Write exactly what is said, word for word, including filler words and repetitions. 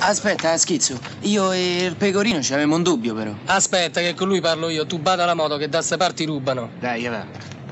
Aspetta, schizzo. Io e il pecorino ci avevamo un dubbio, però. Aspetta, che con lui parlo io. Tu bada la moto, che da ste parti rubano. Dai, va.